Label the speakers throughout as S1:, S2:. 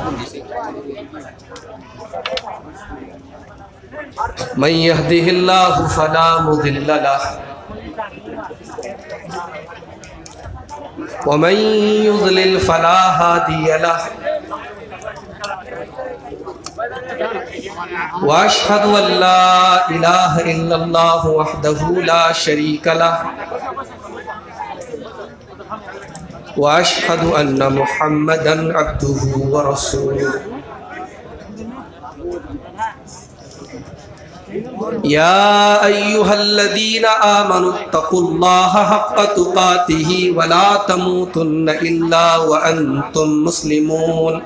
S1: मन यहदिहिल्लाहु फला मुदिल्ल लहु व मन युज़लिल फला हादिय लहु व अशहदु अल्ला इलाहा इल्लल्लाहु वहदहु ला शरीका लहु व अशहदु अन्ना मुहम्मदन अब्दुहु व रसूलुहु। या अय्युहल्लज़ीना आमनुत्तक़ुल्लाहा हक़्क़ तुक़ातिही व ला तमूतुन्ना इल्ला व अंतुम मुस्लिमून।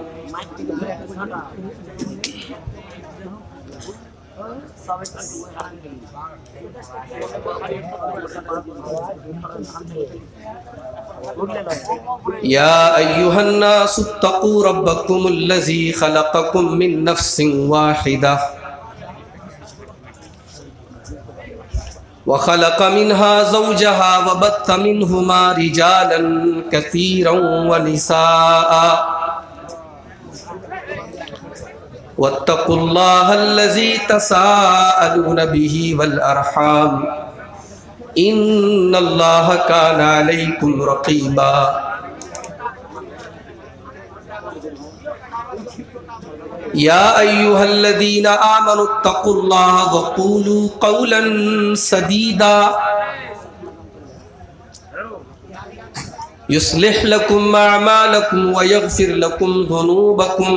S1: या अय्युहन्नासुत्तक़ू रब्बकुमुल्लज़ी ख़लक़कुम मिन नफ़्सिन वाहिदा व ख़लक़ मिन्हा ज़ौजहा व बत्थ मिन्हुमा रिजालन कसीरन व निसाअ वत्तक़ुल्लाहल्लज़ी तसाअलून बिही वल अरहाम इन्नल्लाहा काना अलैकुम रक़ीबा। या अय्युहल्लज़ीना आमनुत्तक़ुल्लाहा व क़ूलू क़ौलन सदीदा युस्लिह लकुम अअमालकुम व यग़फ़िर लकुम ज़ुनूबकुम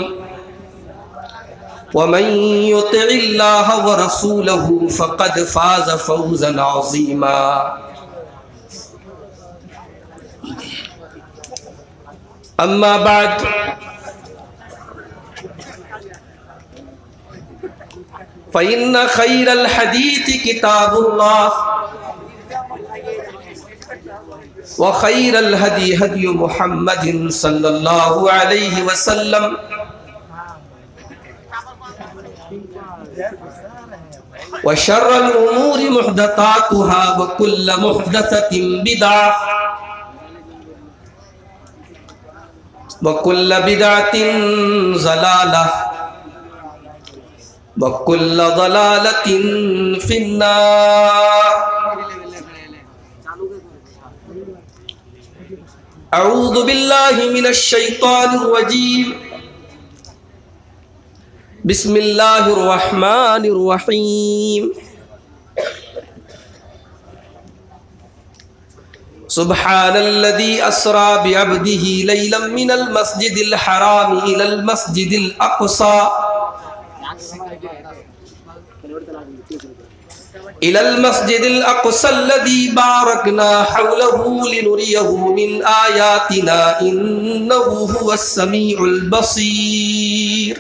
S1: वमन युतिइल्लाह व रसूलहु फ़क़द फ़ाज़ फ़ौज़न अज़ीमा। अम्मा बाद फ़इन्न ख़ैरल हदीथि किताबुल्लाह व ख़ैरल हदी हदी मुहम्मदिन सल्लल्लाहु अलैहि वसल्लम व शर्रल उमूरि मुहदसातुहा व कुल्लु मुहदसतिन बिदअह व कुल्लु बिदअतिन ज़लालह व कुल्लु ज़लालतिन फिन्नार। अऊज़ु बिल्लाहि मिनश शैतानिर रजीम। बिस्मिल्लाहिर रहमानिर रहीम। सुब्हानल्लज़ी अस्रा बिअब्दिही लैलन मिनल मस्जिदिल हराम इलल मस्जिदिल अक़सा अल्लज़ी बारकना हौलहु लिनुरियहु मिन आयातिना इन्नहु हुवस समीउल बसीर।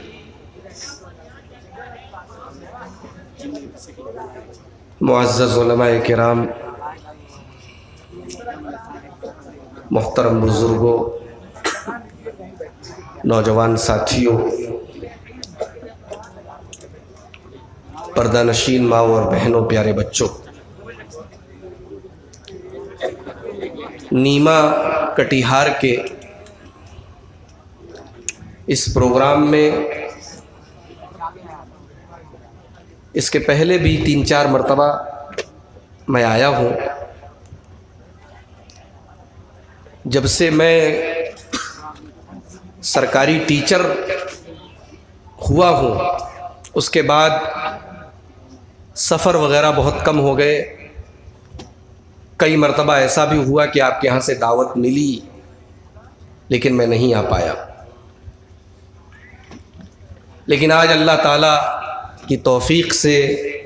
S1: मुअज़्ज़ज़ उलमाए किराम, मोहतरम बुजुर्गों, नौजवान साथियों, पर्दानशीन माँ और बहनों, प्यारे बच्चों, नीमा कटिहार के इस प्रोग्राम में इसके पहले भी 3-4 मरतबा मैं आया हूँ। जब से मैं सरकारी टीचर हुआ हूँ उसके बाद सफ़र वग़ैरह बहुत कम हो गए। कई मरतबा ऐसा भी हुआ कि आपके यहाँ से दावत मिली लेकिन मैं नहीं आ पाया। लेकिन आज अल्लाह ताला की तौफ़ीक़ से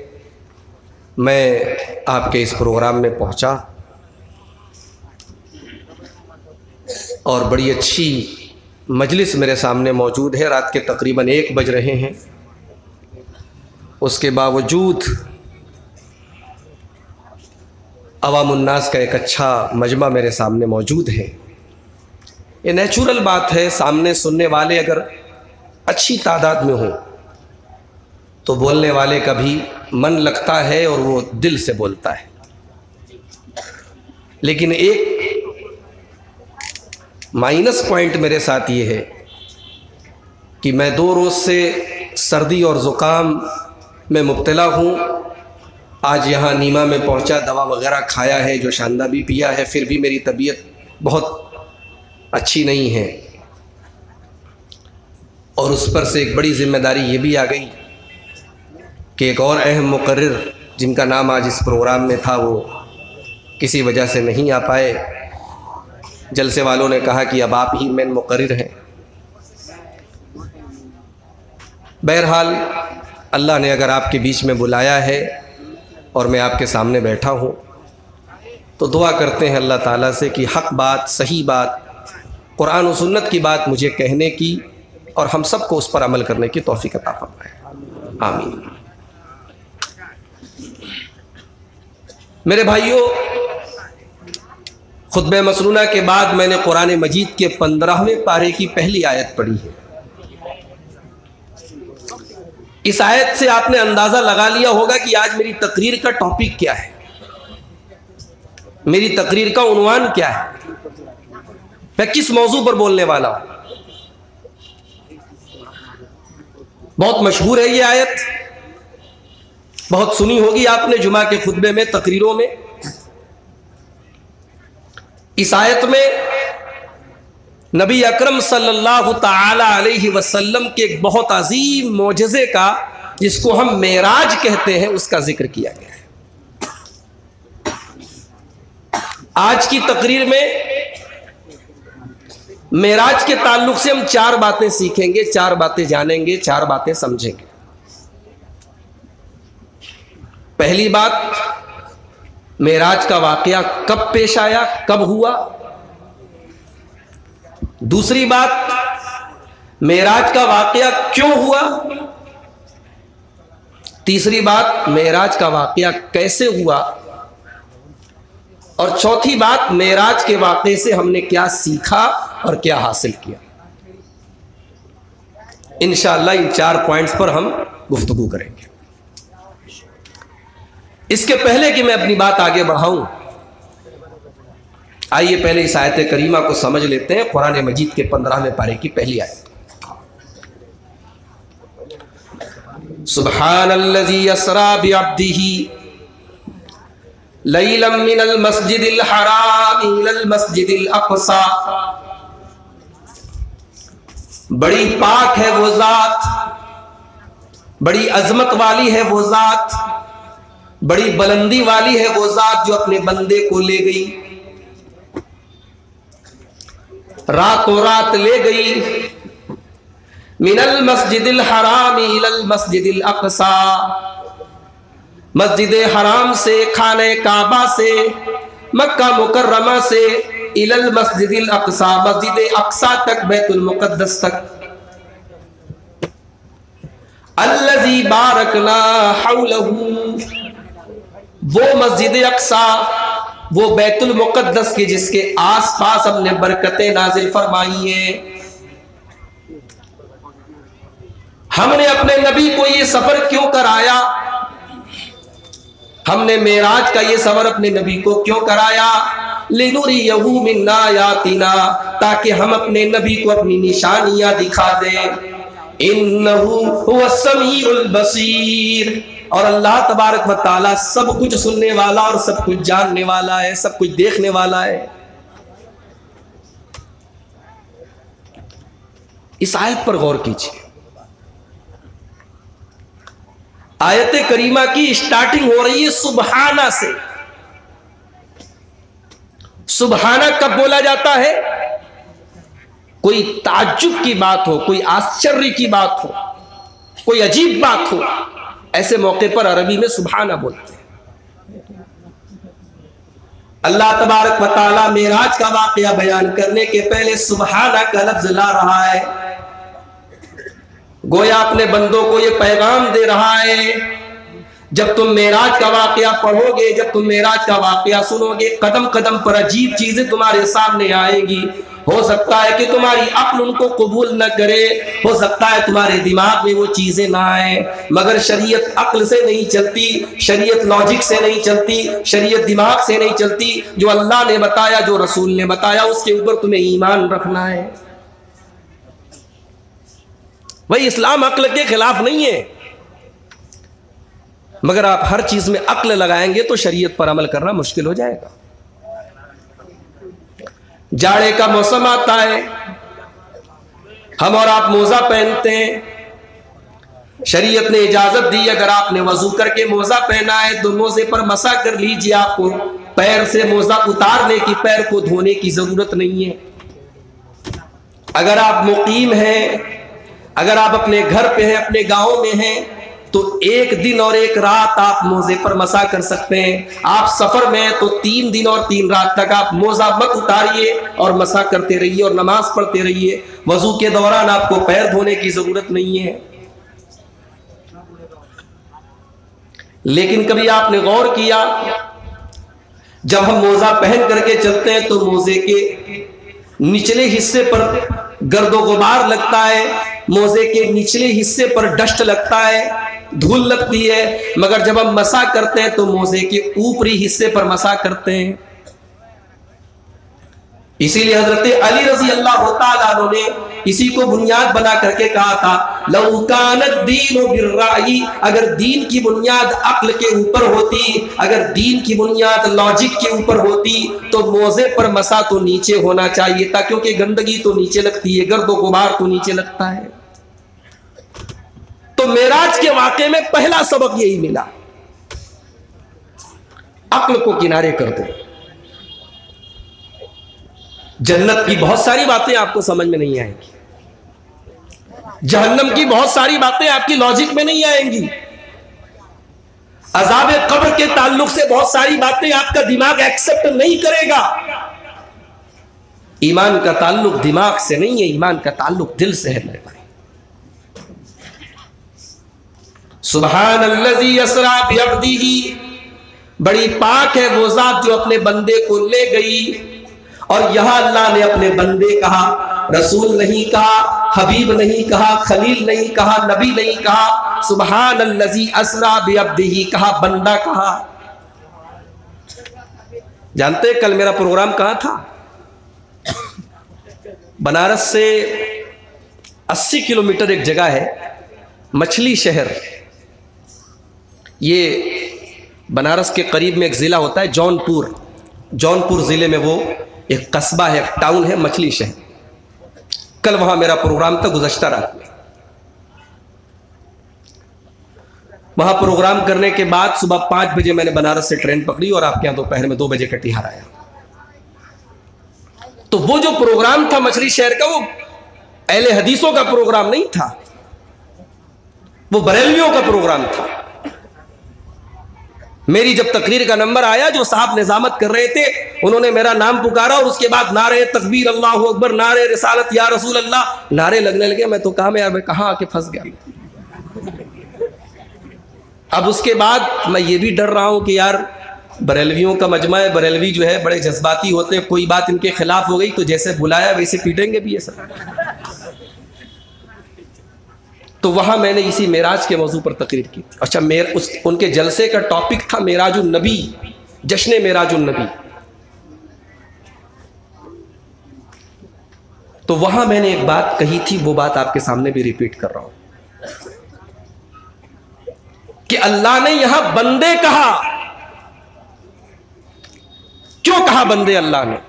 S1: मैं आपके इस प्रोग्राम में पहुँचा और बड़ी अच्छी मजलिस मेरे सामने मौजूद है। रात के तकरीबन 1 बज रहे हैं, उसके बावजूद अवामुन्नास का एक अच्छा मजमा मेरे सामने मौजूद है। ये नेचुरल बात है, सामने सुनने वाले अगर अच्छी तादाद में हो तो बोलने वाले का भी मन लगता है और वो दिल से बोलता है। लेकिन एक माइनस पॉइंट मेरे साथ ये है कि मैं 2 रोज़ से सर्दी और ज़ुकाम में मुब्तला हूँ। आज यहाँ नीमा में पहुँचा, दवा वगैरह खाया है, जो शानदा भी पिया है, फिर भी मेरी तबीयत बहुत अच्छी नहीं है। और उस पर से एक बड़ी ज़िम्मेदारी ये भी आ गई कि एक और अहम मुकर्रिर जिनका नाम आज इस प्रोग्राम में था, वो किसी वजह से नहीं आ पाए। जलसे वालों ने कहा कि अब आप ही मेन मुकर्रिर हैं। बहरहाल अल्लाह ने अगर आपके बीच में बुलाया है और मैं आपके सामने बैठा हूँ, तो दुआ करते हैं अल्लाह ताला से कि हक़ बात, सही बात, कुरान और सुन्नत की बात मुझे कहने की और हम सबको उस पर अमल करने की तौफीक अता फरमाए। आमीन। मेरे भाइयों, खुतबे मसनूना के बाद मैंने कुरान मजीद के 15वें पारे की पहली आयत पढ़ी है। इस आयत से आपने अंदाज़ा लगा लिया होगा कि आज मेरी तकरीर का टॉपिक क्या है, मेरी तकरीर का उन्वान क्या है, मैं किस मौजू पर बोलने वाला हूं। बहुत मशहूर है ये आयत, बहुत सुनी होगी आपने जुमा के खुतबे में, तकरीरों में। इस आयत में नबी अकरम सल्लल्लाहु ताला अलैहि वसल्लम के एक बहुत अजीम मोजज़े का, जिसको हम मेराज कहते हैं, उसका जिक्र किया गया है। आज की तकरीर में मेराज के ताल्लुक से हम 4 बातें सीखेंगे, 4 बातें जानेंगे, 4 बातें समझेंगे। पहली बात, मेराज का वाकया कब पेश आया, कब हुआ। दूसरी बात, मेराज का वाकया क्यों हुआ। तीसरी बात, मेराज का वाकया कैसे हुआ। और चौथी बात, मेराज के वाकये से हमने क्या सीखा और क्या हासिल किया। इंशाअल्लाह इन 4 पॉइंट्स पर हम गुफ्तगू करेंगे। इसके पहले कि मैं अपनी बात आगे बढ़ाऊं, आइए पहले इस आयत करीमा को समझ लेते हैं। कुरान मजीद के 15वें पारे की पहली आयत। सुब्हानल्लज़ी अस्रा बिअब्दिही लैलन मिनल मस्जिदिल हराम इलल मस्जिदिल अक़सा। बड़ी पाक है वो जात, बड़ी अजमत वाली है वो जात, बड़ी बुलंदी वाली है वो जात जो अपने बंदे को ले गई, रातों रात ले गई। मिनल मस्जिदिल हराम इलल मस्जिदिल अक़सा, मस्जिद हराम से, खाने काबा से, मक्का मुकर्रमा से, इलल मस्जिदिल अक़सा, मस्जिद अक़सा तक, बैतुल मुक़द्दस तक। अल्लज़ी बारकना हौलहू, वो मस्जिद अक़सा, वो बैतुल मुक़द्दस के जिसके आसपास हमने बरकतें नाजिल फरमाई हैं। हमने अपने नबी को ये सफर क्यों कराया, हमने मेराज का ये सफर अपने नबी को क्यों कराया। लिनुरियहू मिन आयातिना, ताकि हम अपने नबी को अपनी निशानियां दिखा दें। इन्नहू हुवस समीउल बसीर, और अल्लाह तबारक व तआला सब कुछ सुनने वाला और सब कुछ जानने वाला है, सब कुछ देखने वाला है। इस आयत पर गौर कीजिए। आयत करीमा की स्टार्टिंग हो रही है सुबहाना से। सुबहाना कब बोला जाता है? कोई ताज्जुब की बात हो, कोई आश्चर्य की बात हो, कोई अजीब बात हो, ऐसे मौके पर अरबी में सुबहाना बोलते हैं। अल्लाह तबारक व तआला मेराज का वाकया बयान करने के पहले सुबहाना का लफ्ज ला रहा है। गोया अपने बंदों को ये पैगाम दे रहा है, जब तुम मेराज का वाकया पढ़ोगे, जब तुम मेराज का वाकया सुनोगे, कदम कदम पर अजीब चीजें तुम्हारे सामने आएगी। हो सकता है कि तुम्हारी अक्ल उनको कबूल न करे, हो सकता है तुम्हारे दिमाग में वो चीजें ना आए, मगर शरीयत अक्ल से नहीं चलती, शरीयत लॉजिक से नहीं चलती, शरीयत दिमाग से नहीं चलती। जो अल्लाह ने बताया, जो रसूल ने बताया, उसके ऊपर तुम्हें ईमान रखना है। भाई इस्लाम अक्ल के खिलाफ नहीं है, मगर आप हर चीज में अक्ल लगाएंगे तो शरीयत पर अमल करना मुश्किल हो जाएगा। जाड़े का मौसम आता है, हम और आप मोजा पहनते हैं। शरीयत ने इजाजत दी, अगर आपने वजू करके मोजा पहना है तो मोजे पर मसा कर लीजिए, आपको पैर से मोजा उतारने की, पैर को धोने की जरूरत नहीं है। अगर आप मुकीम हैं, अगर आप अपने घर पे हैं, अपने गांव में हैं, तो एक दिन और एक रात आप मोजे पर मसा कर सकते हैं। आप सफर में हैं तो 3 दिन और 3 रात तक आप मोजा मत उतारिए और मसा करते रहिए और नमाज पढ़ते रहिए। वजू के दौरान आपको पैर धोने की जरूरत नहीं है। लेकिन कभी आपने गौर किया, जब हम मोजा पहन करके चलते हैं तो मोजे के निचले हिस्से पर गर्दो गुबार लगता है, मोजे के निचले हिस्से पर डस्ट लगता है, धूल लगती है। मगर जब हम मसा करते हैं तो मोजे के ऊपरी हिस्से पर मसा करते हैं। इसीलिए हजरत अली रजी अल्लाह तआला अन्हु ने इसी को बुनियाद बना करके कहा था, लौ कानत दीनु बिर्राई, अगर दीन की बुनियाद अक्ल के ऊपर होती, अगर दीन की बुनियाद लॉजिक के ऊपर होती, तो मोजे पर मसा तो नीचे होना चाहिए था, क्योंकि गंदगी तो नीचे लगती है, गर्दो गुबार तो नीचे लगता है। तो मेराज के वाक़े में पहला सबक यही मिला, अक्ल को किनारे कर दो। जन्नत की बहुत सारी बातें आपको समझ में नहीं आएंगी, जहन्नम की बहुत सारी बातें आपकी लॉजिक में नहीं आएंगी, अज़ाब कब्र के ताल्लुक से बहुत सारी बातें आपका दिमाग एक्सेप्ट नहीं करेगा। ईमान का ताल्लुक दिमाग से नहीं है, ईमान का ताल्लुक दिल से है मेरे भाई। सुब्हानल्लज़ी यसरा बिअब्दिही, बड़ी पाक है वो जात जो अपने बंदे को ले गई। और यहां अल्लाह ने अपने बंदे कहा, रसूल नहीं कहा, हबीब नहीं कहा, खलील नहीं कहा, नबी नहीं कहा, सुब्हानल्लज़ी असरा बिअब्दिही कहा, बंदा कहा। जानते कल मेरा प्रोग्राम कहां था? बनारस से 80 किलोमीटर एक जगह है, मछली शहर। ये बनारस के करीब में एक ज़िला होता है जौनपुर। जौनपुर ज़िले में वो एक कस्बा है, एक टाउन है, मछली शहर। कल वहां मेरा प्रोग्राम था, गुज़श्ता रात में। वहां प्रोग्राम करने के बाद सुबह 5 बजे मैंने बनारस से ट्रेन पकड़ी और आपके यहां दोपहर में 2 बजे कटिहार आया। तो वो जो प्रोग्राम था मछली शहर का, वो अहले हदीसों का प्रोग्राम नहीं था, वो बरेलवियों का प्रोग्राम था। मेरी जब तकरीर का नंबर आया, जो साहब निजामत कर रहे थे उन्होंने मेरा नाम पुकारा और उसके बाद नारे तकबीर, अल्लाह अकबर, नारे रिसालत, या रसूल अल्लाह, नारे लगने लगे। मैं तो कहा मैं यार मैं कहां आके फंस गया। अब उसके बाद मैं ये भी डर रहा हूं कि यार बरेलवियों का मजमा है, बरेलवी जो है बड़े जज्बाती होते हैं, कोई बात इनके खिलाफ हो गई तो जैसे बुलाया वैसे पीटेंगे भी ये सब। तो वहां मैंने इसी मेराज के मौजू पर तकरीर की थी। अच्छा, उनके जलसे का टॉपिक था मेराजुन नबी, जश्न मेराजुन नबी। तो वहां मैंने एक बात कही थी, वो बात आपके सामने भी रिपीट कर रहा हूं कि अल्लाह ने यहां बंदे कहा। क्यों कहा बंदे अल्लाह ने?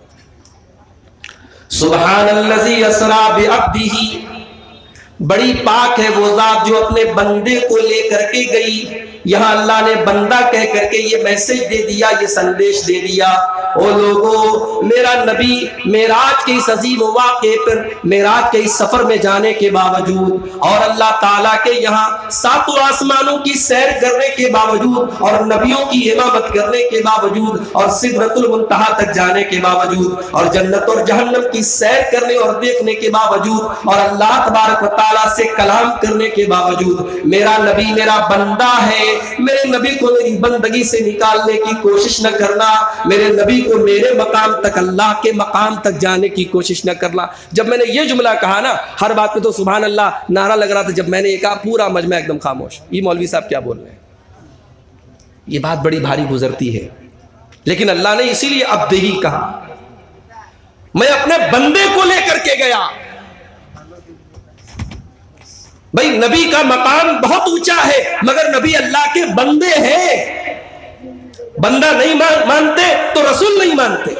S1: सुब्हानल्लज़ी यसरा बिअब्दिही, बड़ी पाक है वो जात जो अपने बंदे को लेकर के गई। यहां अल्लाह ने बंदा कह करके ये मैसेज दे दिया, ये संदेश दे दिया, ओ लोगों, मेरा नबी मेराज के इस अजीम वाक़े पर, मेराज के इस सफर में जाने के बावजूद और अल्लाह ताला के यहाँ 7 आसमानों की सैर करने के बावजूद और नबियों की इमामत करने के बावजूद और सिदरतुल मुंतहा तक जाने के बावजूद और जन्नत और जहन्नम की सैर करने और देखने के बावजूद और अल्लाह तबारक व तआला से कलाम करने के बावजूद मेरा नबी मेरा बंदा है। मेरे नबी को मेरी बंदगी से निकालने की कोशिश न करना, मेरे नबी को मेरे मकाम तक, अल्लाह के मकाम तक जाने की कोशिश न करना। जब मैंने ये जुमला कहा ना, हर बात पे तो सुभान अल्लाह नारा लग रहा था। जब मैंने ये कहा पूरा मजमा एकदम खामोश, ये मौलवी साहब क्या बोल रहे हैं। ये बात बड़ी भारी गुजरती है, लेकिन अल्लाह ने इसीलिए अब्दिही कहा, मैं अपने बंदे को लेकर के गया। भाई नबी का मकाम बहुत ऊंचा है, मगर नबी अल्लाह के बंदे हैं। बंदा नहीं मानते तो रसूल नहीं मानते।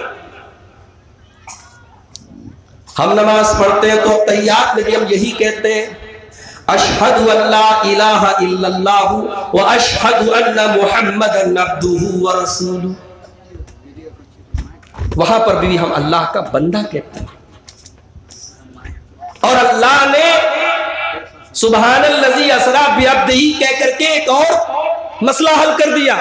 S1: हम नमाज पढ़ते हैं तो तहियात में भी हम यही कहते हैं, अशहदु अल्ला इलाहा इल्लल्लाहु व अशहदु अन्ना मुहम्मदन अब्दुहु व रसूलुहु। वहां पर भी हम अल्लाह का बंदा कहते हैं। और अल्लाह ने सुबहानल्लज़ी असरा बिअब्दिही कह करके एक और मसला हल कर दिया।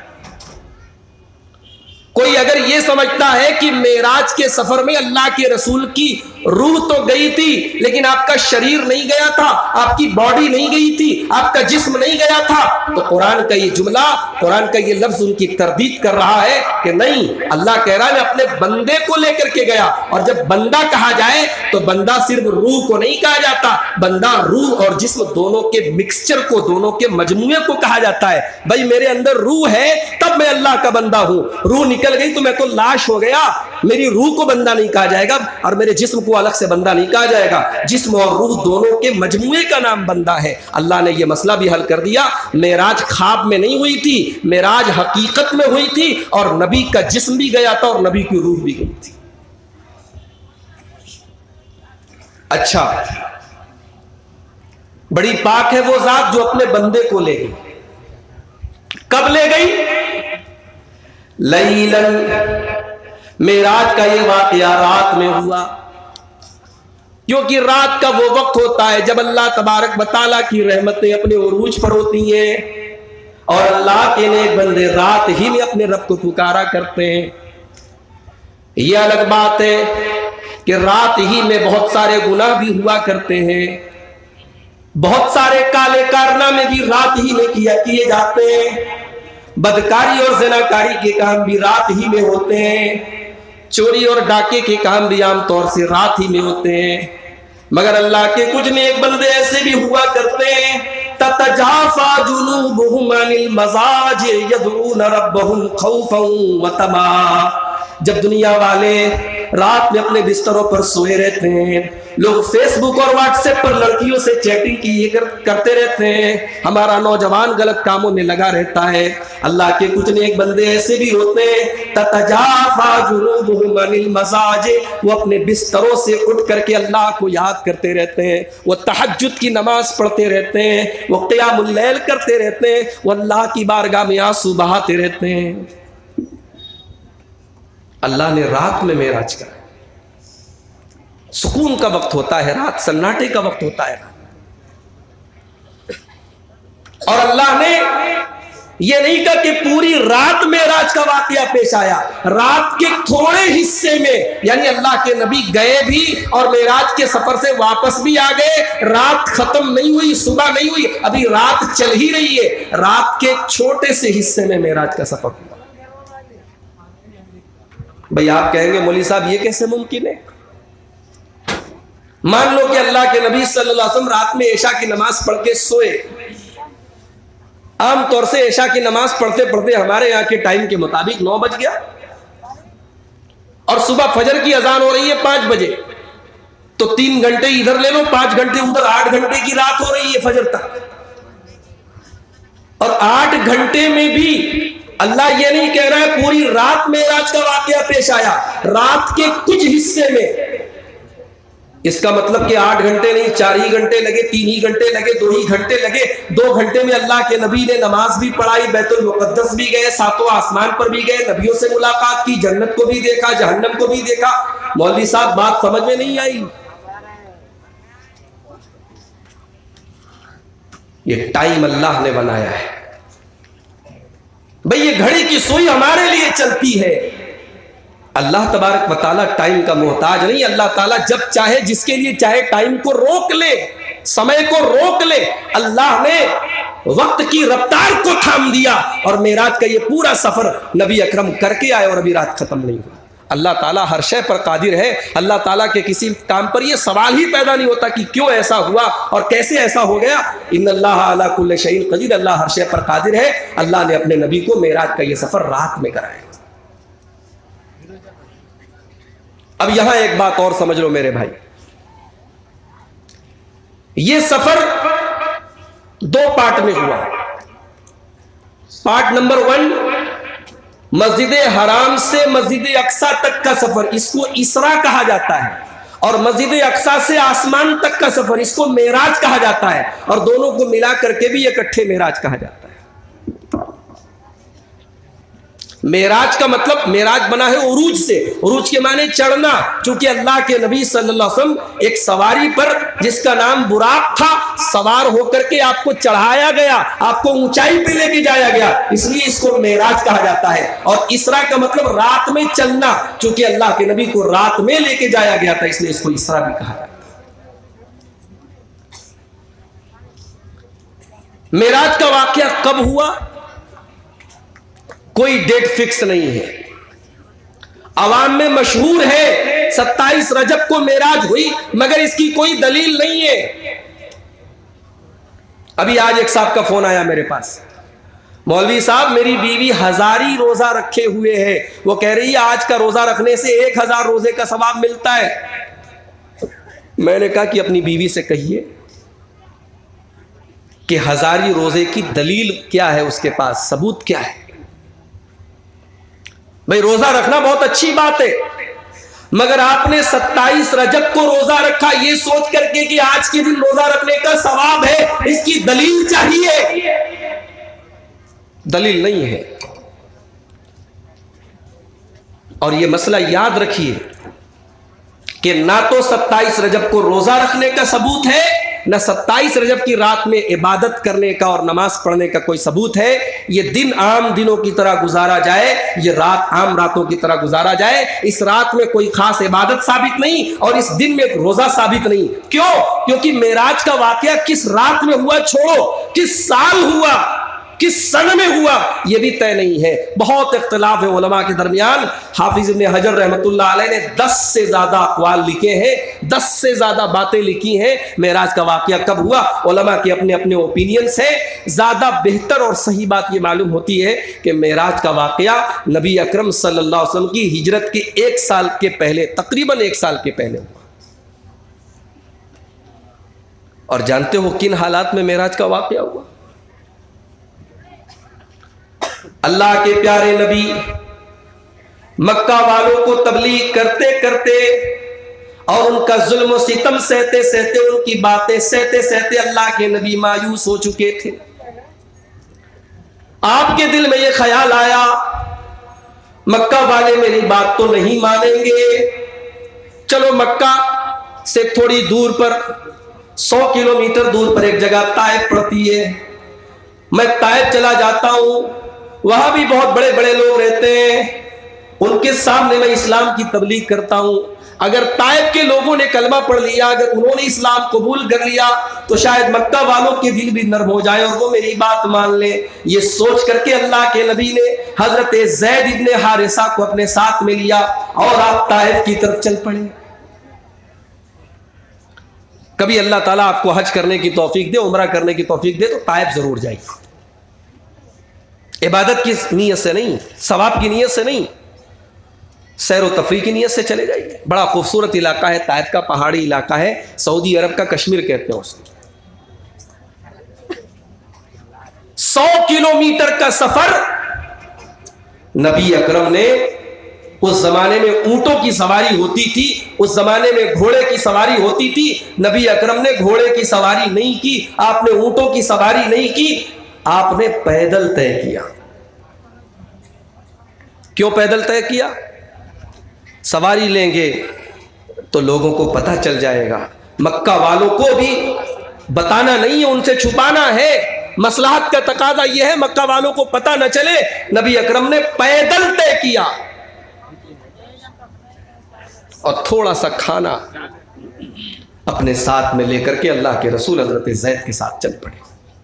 S1: कोई अगर ये समझता है कि मेराज के सफर में अल्लाह के रसूल की रूह तो गई थी लेकिन आपका शरीर नहीं गया था, आपकी बॉडी नहीं गई थी, आपका जिस्म नहीं गया था, तो कुरान का ये जुमला, कुरान का ये लफ्ज उनकी तरदीद कर रहा है कि नहीं, अल्लाह कह रहा है मैं अपने बंदे को लेकर के गया। और जब बंदा कहा जाए तो बंदा सिर्फ रूह को नहीं कहा जाता, बंदा रूह और जिस्म दोनों के मिक्सचर को, दोनों के मजमुए को कहा जाता है। भाई मेरे अंदर रूह है तब मैं अल्लाह का बंदा हूं, रूह निकल गई तो मैं तो लाश हो गया, मेरी रूह को बंदा नहीं कहा जाएगा और मेरे जिस्म को अलग से बंदा नहीं कहा जाएगा। जिस्म और रूह दोनों के मजमुए का नाम बंदा है। अल्लाह ने यह मसला भी हल कर दिया। मेराज ख्वाब में नहीं हुई थी, मेराज हकीकत में हुई थी और नबी का जिस्म भी गया था और नबी की रूह भी गई थी। अच्छा, बड़ी पाक है वो जात जो अपने बंदे को ले गई। कब ले गई? लैलन, मेराज का ये वाकया रात में हुआ, क्योंकि रात का वो वक्त होता है जब अल्लाह तबारक व तआला की रहमतें अपने उरूज पर होती हैं और अल्लाह के नेक बंदे रात ही में अपने रब को पुकारा करते हैं। यह अलग बात है कि रात ही में बहुत सारे गुनाह भी हुआ करते हैं, बहुत सारे काले कारनामे भी रात ही में किए जाते हैं, बदकारी और ज़िनाकारी के काम भी रात ही में होते हैं, चोरी और डाके के काम भी आमतौर से रात ही में होते हैं। मगर अल्लाह के कुछ नेक बंदे ऐसे भी हुआ करते हैं, ततजाफा जुनूबुहुम अनिल मज़ाज यदऊन रब्बहुम खौफन व तमा। जब दुनिया वाले रात में अपने बिस्तरों पर सोए रहते हैं, लोग फेसबुक और व्हाट्सएप पर लड़कियों से चैटिंग करते रहते हैं, हमारा नौजवान गलत कामों में लगा रहता है। अल्लाह के कुछ नेक बंदे ऐसे भी होते हैं, ततजाफा जुनूबुहुम अनिल मज़ाजिह, वो अपने बिस्तरों से उठ करके अल्लाह को याद करते रहते हैं, वो तहज्जुद की नमाज पढ़ते रहते हैं, वो क़ियामुल लैल करते रहते हैं, वो अल्लाह की बारगाह में आंसू बहाते रहते हैं। अल्लाह ने रात में मेराज करा, सुकून का वक्त होता है रात, सन्नाटे का वक्त होता है। और अल्लाह ने यह नहीं कहा कि पूरी रात मेराज का वाकया पेश आया, रात के थोड़े हिस्से में, यानी अल्लाह के नबी गए भी और मेराज के सफर से वापस भी आ गए, रात खत्म नहीं हुई, सुबह नहीं हुई, अभी रात चल ही रही है, रात के छोटे से हिस्से में मेराज का सफर हुआ। भाई आप कहेंगे मौलवी साहब ये कैसे मुमकिन है? मान लो कि अल्लाह के नबी सल्लल्लाहु अलैहि वसल्लम रात में इशा की नमाज पढ़ के सोए। आमतौर से इशा की नमाज पढ़ते पढ़ते हमारे यहाँ के टाइम के मुताबिक 9 बज गया और सुबह फजर की अजान हो रही है 5 बजे, तो 3 घंटे इधर ले लो, 5 घंटे उधर, 8 घंटे की रात हो रही है फजर तक। और 8 घंटे में भी अल्लाह ये नहीं कह रहा है पूरी रात मेराज का वाकया पेश आया, रात के कुछ हिस्से में। इसका मतलब कि 8 घंटे नहीं, 4 ही घंटे लगे, 3 ही घंटे लगे, 2 ही घंटे लगे। 2 घंटे में अल्लाह के नबी ने नमाज भी पढ़ाई, बैतुल मुक़द्दस भी गए, 7वें आसमान पर भी गए, नबियों से मुलाकात की, जन्नत को भी देखा, जहन्नम को भी देखा। मौलवी साहब बात समझ में नहीं आई? ये टाइम अल्लाह ने बनाया है। भाई ये घड़ी की सुई हमारे लिए चलती है, अल्लाह तबारक व तआला टाइम का मोहताज नहीं। अल्लाह ताला जब चाहे, जिसके लिए चाहे टाइम को रोक ले, समय को रोक ले। अल्लाह ने वक्त की रफ्तार को थाम दिया और मेराज का ये पूरा सफर नबी अकरम करके आए और अभी रात खत्म नहीं हुई। अल्लाह ताला हर शय पर कादिर है। अल्लाह ताला के किसी काम पर यह सवाल ही पैदा नहीं होता कि क्यों ऐसा हुआ और कैसे ऐसा हो गया। इन्नल्लाह अला कुल्लि शैइन क़दीर, अल्लाह हर शय पर कादिर है। अल्लाह ने अपने नबी को मेराज का यह सफर रात में कराया। अब यहां एक बात और समझ लो मेरे भाई, ये सफर दो पार्ट में हुआ। पार्ट नंबर 1, मस्जिद हराम से मस्जिद अक्सा तक का सफर, इसको इसरा कहा जाता है, और मस्जिद अक्सा से आसमान तक का सफर, इसको मेराज कहा जाता है, और दोनों को मिला करके भी इकट्ठे मेराज कहा जाता है। मेराज का मतलब, मेराज बना है उरूज से, उरूज के माने चढ़ना, क्योंकि अल्लाह के नबी सल्लल्लाहु अलैहि वसल्लम एक सवारी पर जिसका नाम बुराक था, सवार होकर के आपको चढ़ाया गया, आपको ऊंचाई पे लेके जाया गया, इसलिए इसको मेराज कहा जाता है। और इसरा का मतलब रात में चलना, क्योंकि अल्लाह के नबी को रात में लेके जाया गया था, इसलिए इसको इसरा भी कहा जाता है। मेराज का वाकया कब हुआ, कोई डेट फिक्स नहीं है। अवाम में मशहूर है 27 रजब को मेराज हुई, मगर इसकी कोई दलील नहीं है। अभी आज एक साहब का फोन आया मेरे पास, मौलवी साहब मेरी बीवी हजारी रोजा रखे हुए है, वो कह रही है आज का रोजा रखने से 1000 रोजे का सवाब मिलता है। मैंने कहा कि अपनी बीवी से कहिए कि हजारी रोजे की दलील क्या है, उसके पास सबूत क्या है। भाई रोजा रखना बहुत अच्छी बात है, मगर आपने 27 रजब को रोजा रखा ये सोच करके कि आज के दिन रोजा रखने का सवाब है, इसकी दलील चाहिए। दलील नहीं है। और ये मसला याद रखिए कि ना तो 27 रजब को रोजा रखने का सबूत है, न 27 रजब की रात में इबादत करने का और नमाज पढ़ने का कोई सबूत है। ये दिन आम दिनों की तरह गुजारा जाए, ये रात आम रातों की तरह गुजारा जाए, इस रात में कोई खास इबादत साबित नहीं और इस दिन में रोजा साबित नहीं। क्यों? क्योंकि मेराज का वाकया किस रात में हुआ छोड़ो, किस साल हुआ, किस सन में हुआ, यह भी तय नहीं है। बहुत इख्तिलाफ है उलमा के दरमियान। हाफिज इब्न हजर रहमतुल्लाह अलैह ने 10 से ज्यादा अक़वाल लिखे हैं, 10 से ज्यादा बातें लिखी हैं मेराज का वाकया कब हुआ। उलमा के अपने अपने ओपिनियन से ज्यादा बेहतर और सही बात यह मालूम होती है कि मेराज का वाकया नबी अकरम सल्लल्लाहु अलैहि वसल्लम की हिजरत के 1 साल के पहले, तकरीबन 1 साल के पहले हुआ। और जानते हो किन हालात में मेराज का वाकया हुआ? अल्लाह के प्यारे नबी मक्का वालों को तबलीग करते करते और उनका जुल्म सितम सहते सहते, उनकी बातें सहते सहते अल्लाह के नबी मायूस हो चुके थे। आपके दिल में यह ख्याल आया मक्का वाले मेरी बात तो नहीं मानेंगे, चलो मक्का से थोड़ी दूर पर 100 किलोमीटर दूर पर एक जगह ताइफ पड़ती है, मैं ताइफ चला जाता हूं, वहां भी बहुत बड़े बड़े लोग रहते हैं, उनके सामने मैं इस्लाम की तबलीग करता हूं। अगर ताइफ के लोगों ने कलमा पढ़ लिया, अगर उन्होंने इस्लाम कबूल कर लिया तो शायद मक्का वालों के दिल भी नर्म हो जाए और वो मेरी बात मान ले। ये सोच करके अल्लाह के नबी ने हजरत ज़ैद इब्ने हारिसा को अपने साथ में लिया और आप ताइफ की तरफ चल पड़े। कभी अल्लाह ताला आपको हज करने की तौफीक दे, उम्रा करने की तौफीक दे तो ताइफ जरूर जाइए। इबादत की नीयत से नहीं, सवाब की नीयत से नहीं, सैर व तफरी की नीयत से चले जाइए। बड़ा खूबसूरत इलाका है ताइफ का, पहाड़ी इलाका है, सऊदी अरब का कश्मीर कहते हैं उसको। 100 किलोमीटर का सफर नबी अकरम ने, उस जमाने में ऊंटों की सवारी होती थी, उस जमाने में घोड़े की सवारी होती थी, नबी अकरम ने घोड़े की सवारी नहीं की, आपने ऊंटों की सवारी नहीं की, आपने पैदल तय किया। क्यों पैदल तय किया? सवारी लेंगे तो लोगों को पता चल जाएगा, मक्का वालों को भी बताना नहीं है, उनसे छुपाना है। मसलहत का तकाजा यह है मक्का वालों को पता न चले, नबी अकरम ने पैदल तय किया और थोड़ा सा खाना अपने साथ में लेकर के अल्लाह के रसूल हजरत ज़ैद के साथ चल पड़े।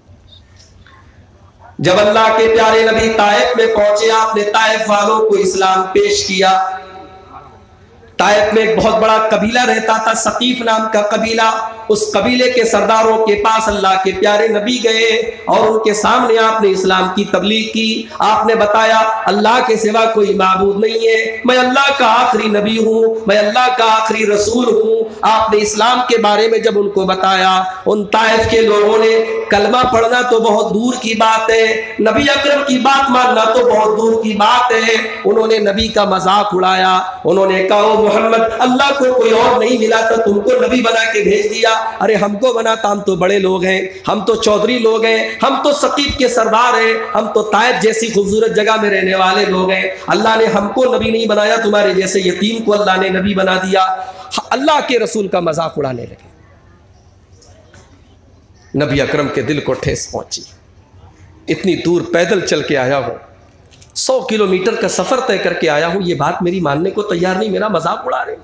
S1: जब अल्लाह के प्यारे नबी ताइफ में पहुंचे, आपने ताइफ वालों को इस्लाम पेश किया। ताइफ में एक बहुत बड़ा कबीला रहता था, सकीफ नाम का कबीला। उस कबीले के सरदारों के पास अल्लाह के प्यारे नबी गए और उनके सामने आपने इस्लाम की तबलीग की। आपने बताया अल्लाह के सिवा कोई माबूद नहीं है, मैं अल्लाह का आखिरी नबी हूँ, मैं अल्लाह का आखिरी रसूल हूँ। आपने इस्लाम के बारे में जब उनको बताया, उन ताइफ के लोगों ने कलमा पढ़ना तो बहुत दूर की बात है, नबी अकरम की बात मानना तो बहुत दूर की बात है, उन्होंने नबी का मजाक उड़ाया। उन्होंने कहा मोहम्मद, अल्लाह को कोई और नहीं मिला था, तुमको नबी बना के भेज दिया। अरे हमको बनाता, हम तो बड़े लोग हैं, हम तो चौधरी लोग हैं, हम तो सकीफ के सरदार हैं, हम तो ताइफ जैसी खूबसूरत जगह में रहने वाले लोग हैं। अल्लाह ने हमको नबी नहीं बनाया, तुम्हारे जैसे यतीम को अल्लाह ने नबी बना दिया। अल्लाह के रसूल का मजाक उड़ाने लगे। नबी अकरम के दिल को ठेस पहुंची। इतनी दूर पैदल चल के आया हूं, 100 किलोमीटर का सफर तय करके आया हूं, ये बात मेरी मानने को तैयार नहीं, मेरा मजाक उड़ा रहे।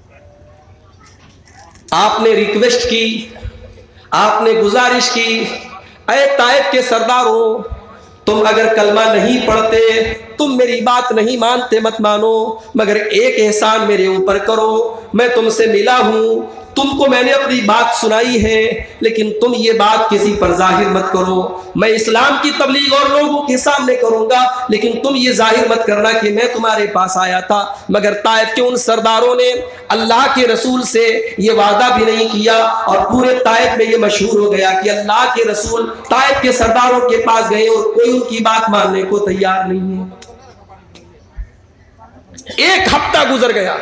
S1: आपने रिक्वेस्ट की, आपने गुजारिश की, ऐ ताइफ के सरदारों, तुम अगर कलमा नहीं पढ़ते, तुम मेरी बात नहीं मानते, मत मानो, मगर एक एहसान मेरे ऊपर करो। मैं तुमसे मिला हूं, तुमको मैंने अपनी बात सुनाई है, लेकिन तुम ये बात किसी पर जाहिर मत करो। मैं इस्लाम की तबलीग और लोगों के सामने करूंगा, लेकिन तुम ये जाहिर मत करना कि मैं तुम्हारे पास आया था। मगर ताइफ के उन सरदारों ने अल्लाह के रसूल से ये वादा भी नहीं किया और पूरे ताइफ में ये मशहूर हो गया कि अल्लाह के रसूल ताइफ के सरदारों के पास गए और कोई उनकी बात मानने को तैयार नहीं है। एक हफ्ता गुजर गया,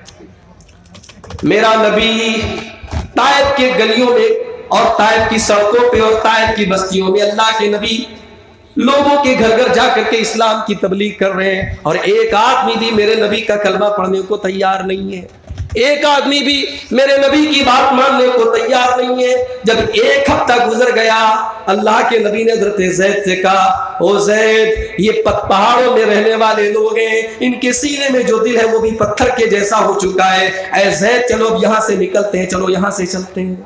S1: मेरा नबी ताइफ के गलियों में और ताइफ की सड़कों पे और ताइफ की बस्तियों में, अल्लाह के नबी लोगों के घर घर जाकर के इस्लाम की तबलीग कर रहे हैं, और एक आदमी भी मेरे नबी का कलमा पढ़ने को तैयार नहीं है, एक आदमी भी मेरे नबी की बात मानने को तैयार नहीं है। जब एक हफ्ता गुजर गया, अल्लाह के नबी ने हज़रत ज़ैद से कहा, ओ ज़ैद, ये पहाड़ों में रहने वाले लोग हैं, इनके सीने में जो दिल है वो भी पत्थर के जैसा हो चुका है। ऐ ज़ैद, चलो अब यहां से निकलते हैं, चलो यहां से चलते हैं।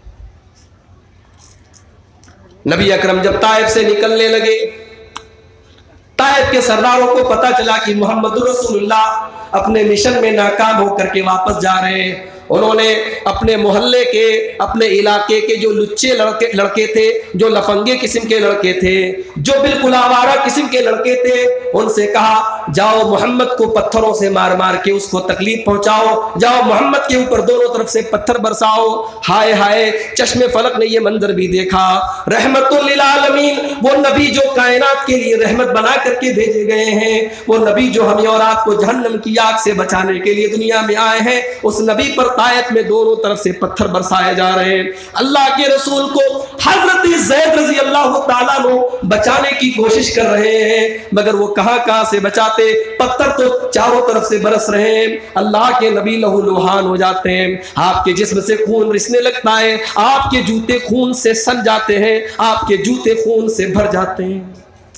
S1: नबी अकरम जब ताइफ से निकलने लगे, ताइफ के सरदारों को पता चला कि मोहम्मद रसूलुल्लाह अपने मिशन में नाकाम होकर के वापस जा रहे हैं। उन्होंने अपने मोहल्ले के, अपने इलाके के जो लुच्चे लड़के थे, जो लफंगे किस्म के लड़के थे, जो बिल्कुल आवारा किस्म के लड़के थे, उनसे कहा, जाओ मोहम्मद को पत्थरों से मार मार के उसको तकलीफ पहुंचाओ, जाओ मोहम्मद के ऊपर दोनों तरफ से पत्थर बरसाओ। हाय हाय, चश्मे फलक ने यह मंजर भी देखा। रहमतुल लिल आलमीन, वो नबी जो कायनात के लिए रहमत बना करके भेजे गए हैं, वो नबी जो हमें और आपको जहन्नम की आग से बचाने के लिए दुनिया में आए हैं, उस नबी पर ताइफ में दोनों तरफ से पत्थर बरसाए जा रहे हैं। अल्लाह के रसूल को हजरत ज़ैद रज़ी अल्लाह ताला अन्हु बचाने की कोशिश कर रहे हैं, मगर वो कहां से बचाते, पत्थर तो चारों तरफ से बरस रहे हैं। अल्लाह के नबी लहूलुहान हो जाते हैं, आपके जिस्म से खून रिसने लगता है, आपके जूते खून से सन जाते हैं, आपके जूते खून से भर जाते हैं।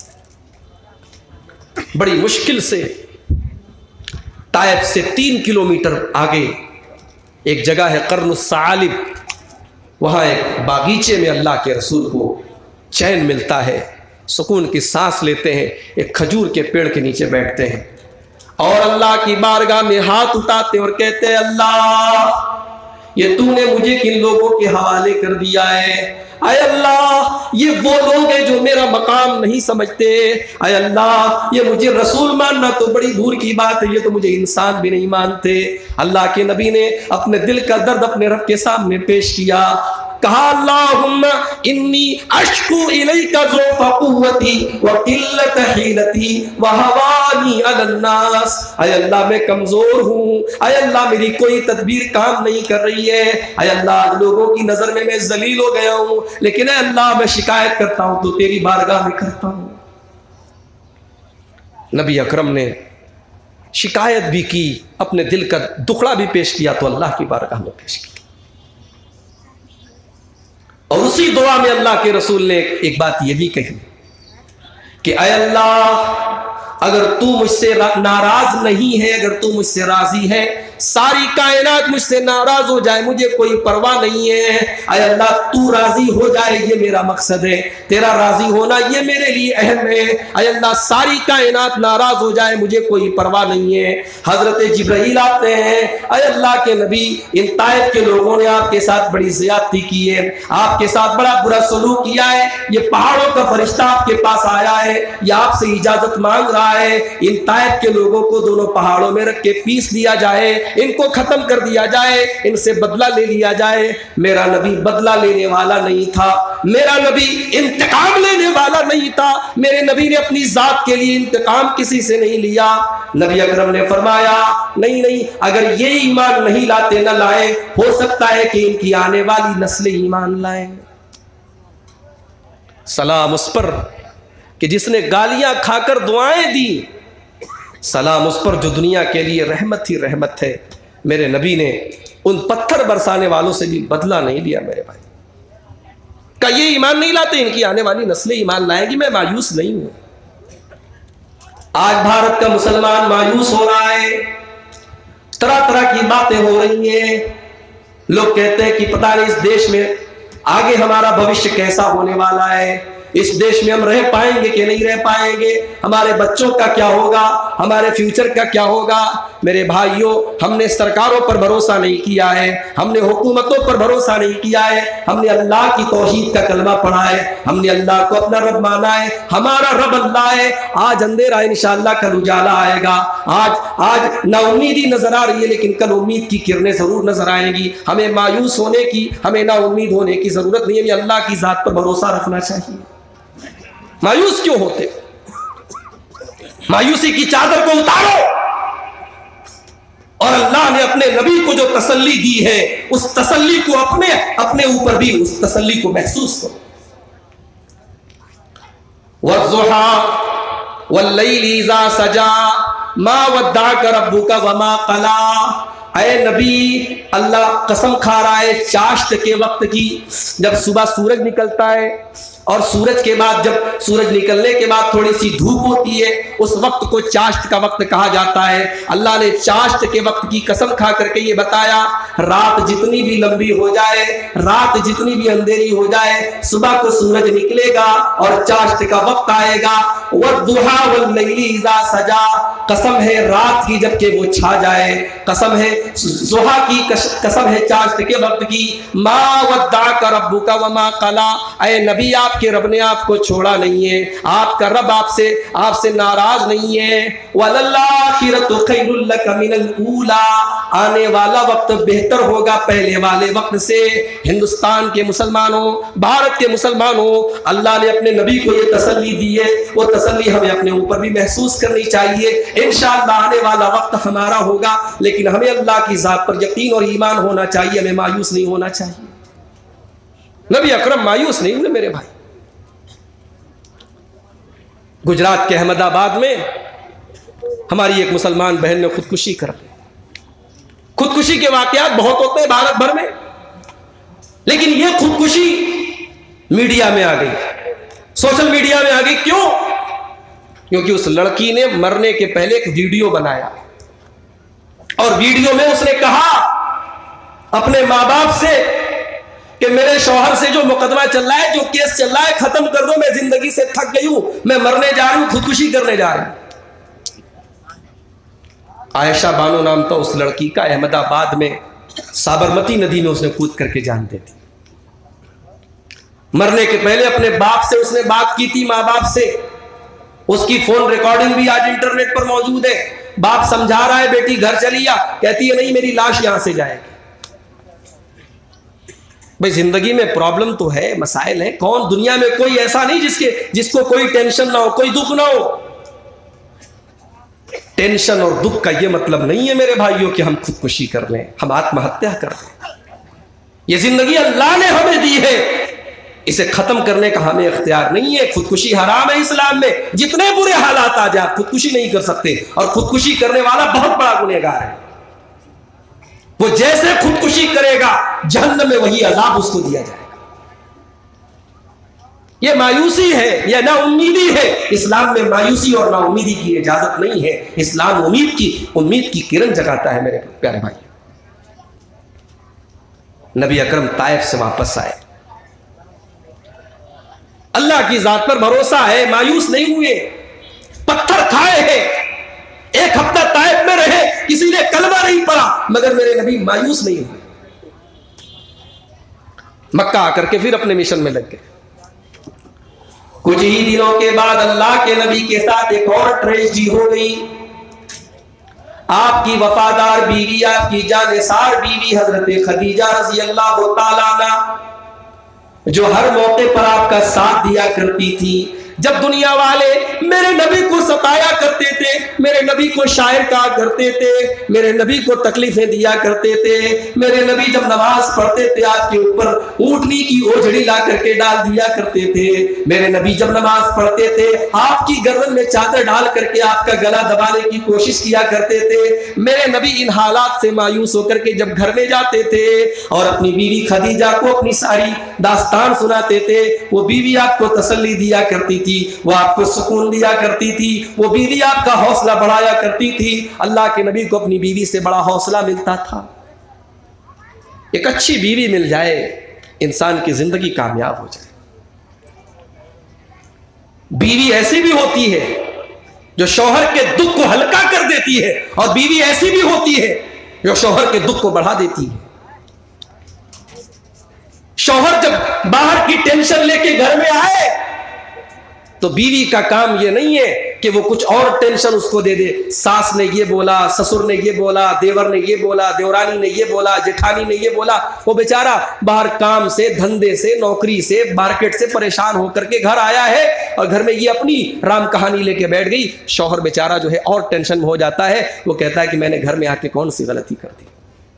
S1: बड़ी मुश्किल से ताइफ से 3 किलोमीटर आगे एक जगह है कर्नुस सालिब, वहाँ एक बागीचे में अल्लाह के रसूल को चैन मिलता है, सुकून की सांस लेते हैं, एक खजूर के पेड़ के नीचे बैठते हैं और अल्लाह की बारगाह में हाथ उठाते और कहते हैं, अल्लाह, ये तूने मुझे किन लोगों के हवाले कर दिया है। आय अल्लाह, ये वो लोग हैं जो मेरा मकाम नहीं समझते। आय अल्लाह, ये मुझे रसूल मानना तो बड़ी दूर की बात है, ये तो मुझे इंसान भी नहीं मानते। अल्लाह के नबी ने अपने दिल का दर्द अपने रब के सामने पेश किया, कहा, अल्लाहुम्मा इन्नी अश्कु इलैका ज़ौफ़ क़ुव्वती व क़िल्लत हीलती व हवानी अलन नास। आय अल्लाह, मैं कमजोर हूँ, आय अल्लाह, मेरी कोई तदबीर काम नहीं कर रही है, आय अल्लाह, लोगों की नजर में मैं जलील हो गया हूँ, लेकिन आय अल्लाह, मैं शिकायत करता हूँ तो तेरी बारगाह में करता हूँ। नबी अकरम ने शिकायत भी की, अपने दिल का दुखड़ा भी पेश किया तो अल्लाह की बारगाह में पेश किया। और उसी दुआ में अल्लाह के रसूल ने एक बात यह भी कही कि ऐ अल्लाह, अगर तू मुझसे नाराज नहीं है, अगर तू मुझसे राजी है, सारी कायनात मुझसे नाराज हो जाए मुझे कोई परवाह नहीं है, अय अल्लाह तू राजी हो जाए ये मेरा मकसद है, तेरा राजी होना ये मेरे लिए अहम है। अय अल्लाह सारी कायनात नाराज हो जाए मुझे कोई परवाह नहीं है। हजरत जिब्राइल आते हैं, अय अल्लाह के नबी इन ताइफ के लोगों ने आपके साथ बड़ी ज्यादती की है, आपके साथ बड़ा बुरा सलूक किया है, ये पहाड़ों का फरिश्ता आपके पास आया है, ये आपसे इजाजत मांग रहा है इन ताइफ के लोगों को दोनों पहाड़ों में रख के पीस दिया जाए, इनको खत्म कर दिया जाए, इनसे बदला ले लिया जाए। मेरा नबी बदला लेने वाला नहीं था, मेरा नबी इंतकाम लेने वाला नहीं था, मेरे नबी ने अपनी जात के लिए इंतकाम किसी से नहीं लिया। नबी अकरम ने फरमाया नहीं नहीं, अगर ये ईमान नहीं लाते न लाए, हो सकता है कि इनकी आने वाली नस्लें ईमान लाए। सलाम उस पर कि जिसने गालियां खाकर दुआएं दी, सलाम उस पर जो दुनिया के लिए रहमत ही रहमत है। मेरे नबी ने उन पत्थर बरसाने वालों से भी बदला नहीं लिया। मेरे भाई का ये ईमान नहीं लाते, इनकी आने वाली नस्लें ईमान लाएंगी, मैं मायूस नहीं हूं। आज भारत का मुसलमान मायूस हो रहा है, तरह तरह की बातें हो रही हैं। लोग कहते हैं कि पता नहीं इस देश में आगे हमारा भविष्य कैसा होने वाला है, इस देश में हम रह पाएंगे कि नहीं रह पाएंगे, हमारे बच्चों का क्या होगा, हमारे फ्यूचर का क्या होगा। मेरे भाइयों, हमने सरकारों पर भरोसा नहीं किया है, हमने हुकूमतों पर भरोसा नहीं किया है, हमने अल्लाह की तौहीद का कलमा पढ़ा है, हमने अल्लाह को अपना रब माना है, हमारा रब अल्लाह है। आज अंधेरा इंशाअल्लाह कल उजाला आएगा। आज नाउम्मीदी नजर आ रही है, लेकिन कल उम्मीद की किरणें जरूर नजर आएंगी। हमें मायूस होने की, हमें नाउम्मीद होने की जरूरत नहीं है, हमें अल्लाह की जात पर भरोसा रखना चाहिए। मायूस क्यों होते? मायूसी की चादर को उतारो और अल्लाह ने अपने नबी को जो तसल्ली दी है, उस तसल्ली को अपने ऊपर भी उस तसल्ली को महसूस करो। वज़्ज़ुहा वल्लैलि इज़ा सजा मा वद्दाअक रब्बुका वमा क़ला। ऐ नबी, अल्लाह कसम खा रहा है चाश्त के वक्त की, जब सुबह सूरज निकलता है और सूरज के बाद, जब सूरज निकलने के बाद थोड़ी सी धूप होती है, उस वक्त को चाश्त का वक्त कहा जाता है। अल्लाह ने चाश्त के वक्त की कसम खा करके ये बताया, रात जितनी भी लंबी हो जाए, रात जितनी भी अंधेरी हो जाए, सुबह को सूरज निकलेगा और चाश्त का वक्त आएगा। वद्दुहा वल्लैलि इज़ा सजा, कसम है रात की जबकि वो छा जाए, कसम है ज़ुहा की, कसम है चाश्त के वक्त की। मा वद्दाअक रब्बुका वमा क़ला। ऐ नबी, आपके रब ने आपको छोड़ा नहीं है, आपका रब आपसे नाराज नहीं है। वलल्लाखिरतु खैरुल लक मिनल ऊला। आने वाला वक्त बेहतर होगा पहले वाले वक्त से। हिंदुस्तान के मुसलमानों, भारत के मुसलमानों, अल्लाह ने अपने नबी को ये तसल्ली दी है, वो तसल्ली हमें अपने ऊपर भी महसूस करनी चाहिए। इंशाअल्लाह आने वाला वक्त हमारा होगा, लेकिन हमें अल्लाह की जात पर यकीन और ईमान होना चाहिए, हमें मायूस नहीं होना चाहिए। नबी अकरम मायूस नहीं हुए मेरे भाई। गुजरात के अहमदाबाद में हमारी एक मुसलमान बहन ने खुदकुशी कर ली। खुदकुशी के वाकयात बहुत होते हैं भारत भर में, लेकिन यह खुदकुशी मीडिया में आ गई, सोशल मीडिया में आ गई। क्यों? क्योंकि उस लड़की ने मरने के पहले एक वीडियो बनाया और वीडियो में उसने कहा अपने माँ बाप से कि मेरे शौहर से जो मुकदमा चल रहा है, जो केस चल रहा है, खत्म कर दो, मैं जिंदगी से थक गई हूं, मैं मरने जा रही हूं, खुदकुशी करने जा रही हूं। आयशा बानो नाम था उस लड़की का। अहमदाबाद में साबरमती नदी में उसने कूद करके जान दे दी। मरने के पहले अपने बाप से उसने बात की थी, माँ बाप से। उसकी फोन रिकॉर्डिंग भी आज इंटरनेट पर मौजूद है। बाप समझा रहा है, बेटी घर चली आ, कहती है नहीं मेरी लाश यहां से जाएगी। भाई जिंदगी में प्रॉब्लम तो है, मसाइल है, कौन दुनिया में कोई ऐसा नहीं जिसको कोई टेंशन ना हो, कोई दुख ना हो। टेंशन और दुख का यह मतलब नहीं है मेरे भाइयों कि हम खुदकुशी कर लें, हम आत्महत्या कर लें। यह जिंदगी अल्लाह ने हमें दी है, इसे खत्म करने का हमें इख्तियार नहीं है। खुदकुशी हराम है इस्लाम में। जितने बुरे हालात आ जाए खुदकुशी नहीं कर सकते, और खुदकुशी करने वाला बहुत बड़ा गुनहगार है। वो जैसे खुदकुशी करेगा जहन्नम में वही अजाब उसको दिया जाएगा। ये मायूसी है, यह नाउम्मीदी है। इस्लाम में मायूसी और नाउम्मीदी की इजाजत नहीं है। इस्लाम उम्मीद की किरण जगाता है। मेरे प्यारे भाई, नबी अकरम ताइफ से वापस आए, अल्लाह की जात पर भरोसा है, मायूस नहीं हुए, पत्थर खाए हैं, एक हफ्ता ताइफ में रहे, किसी ने कलमा नहीं पढ़ा, मगर मेरे नबी मायूस नहीं हुए। मक्का आकर के फिर अपने मिशन में लग गए। कुछ ही दिनों के बाद अल्लाह के नबी के साथ एक और ट्रेजेडी हो गई। आपकी वफादार बीवी, आपकी जानेसार बीवी हजरत खदीजा रज़ी अल्लाह तआला अन्हा, जो हर मौके पर आपका साथ दिया करती थी। जब दुनिया वाले मेरे नबी को सताया करते थे, मेरे नबी को शायर कहा करते थे, मेरे नबी को तकलीफें दिया करते थे, मेरे नबी जब नमाज पढ़ते थे आपके ऊपर ऊँटनी की ओझड़ी ला करके डाल दिया करते थे, मेरे नबी जब नमाज पढ़ते थे आपकी गर्दन में चादर डाल करके आपका गला दबाने की कोशिश किया करते थे। मेरे नबी इन हालात से मायूस होकर के जब घर में जाते थे और अपनी बीवी खदीजा को अपनी सारी दास्तान सुनाते थे, वो बीवी आपको तसल्ली दिया करती थी, वो आपको सुकून दिया करती थी, वो बीवी आपका हौसला बढ़ाया करती थी। अल्लाह के नबी को अपनी बीवी से बड़ा हौसला मिलता था। एक अच्छी बीवी मिल जाए, इंसान की जिंदगी कामयाब हो जाए। बीवी ऐसी भी होती है जो शौहर के दुख को हल्का कर देती है, और बीवी ऐसी भी होती है जो शौहर के दुख को बढ़ा देती है। शौहर जब बाहर की टेंशन लेके घर में आए तो बीवी का काम यह नहीं है कि वो कुछ और टेंशन उसको दे दे। सास ने ये बोला, ससुर ने ये बोला, देवर ने ये बोला, देवरानी ने ये बोला, जेठानी ने ये बोला, वो बेचारा बाहर काम से, धंधे से, नौकरी से, मार्केट से परेशान होकर के घर आया है और घर में ये अपनी राम कहानी लेके बैठ गई। शौहर बेचारा जो है और टेंशन में हो जाता है। वो कहता है कि मैंने घर में आके कौन सी गलती कर दी।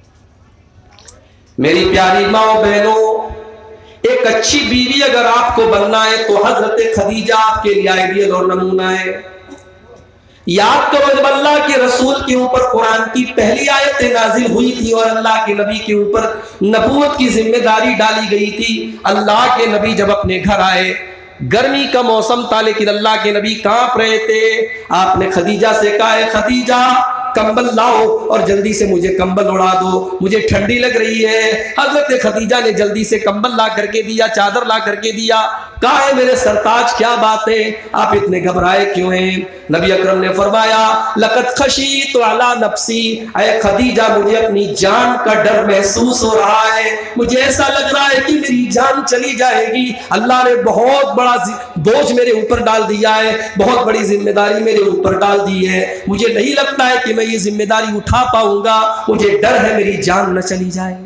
S1: मेरी प्यारी माओ बहनों, एक अच्छी बीवी अगर आपको बनना है तो हजरत खदीजा आपके लिए आइडियल और नमूना है। याद करो जब अल्लाह के रसूल के ऊपर कुरान की पहली आयत नाजिल हुई थी और अल्लाह के नबी के ऊपर नबूवत की जिम्मेदारी डाली गई थी, अल्लाह के नबी जब अपने घर आए, गर्मी का मौसम था लेकिन अल्लाह के नबी कांप रहे थे। आपने खदीजा से कहा, खदीजा कंबल लाओ और जल्दी से मुझे कंबल उड़ा दो, मुझे ठंडी लग रही है। हजरत खदीजा ने जल्दी से कंबल ला करके दिया, चादर ला करके दिया। कहा है मेरे सरताज क्या बात है, आप इतने घबराए क्यों हैं? नबी अकरम ने फरमाया, लक़द खशीतु अला नफ्सी, ऐ खदीजा मुझे अपनी जान का डर महसूस हो रहा है, मुझे ऐसा लग रहा है कि मेरी जान चली जाएगी। अल्लाह ने बहुत बड़ा बोझ मेरे ऊपर डाल दिया है, बहुत बड़ी जिम्मेदारी मेरे ऊपर डाल दी है, मुझे नहीं लगता है कि मैं ये जिम्मेदारी उठा पाऊंगा, मुझे डर है मेरी जान न चली जाए।